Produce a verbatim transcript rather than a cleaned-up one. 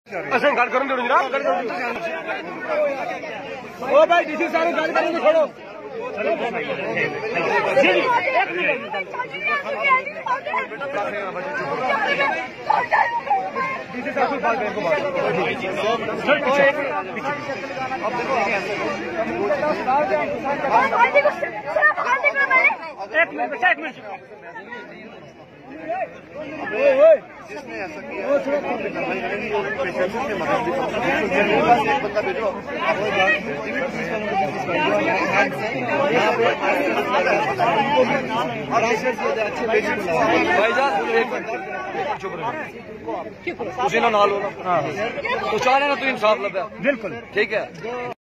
असें गल करन देओ जनाब, गल करो। ओ भाई डीसी साहब गल करेंगे, छोड़ो। जी एक मिनट डीसी साहब को बात करेंगे। अब देखो एक मिनट बच्चा, एक मिनट। जिसने ऐसा किया वो थोड़ा कार्रवाई करेंगे, जो पेशेंट से मदद बंदा भेजो। तुसी ना लो ना तो चाह रहे ना, तू इंसाफ लगे। बिल्कुल ठीक है।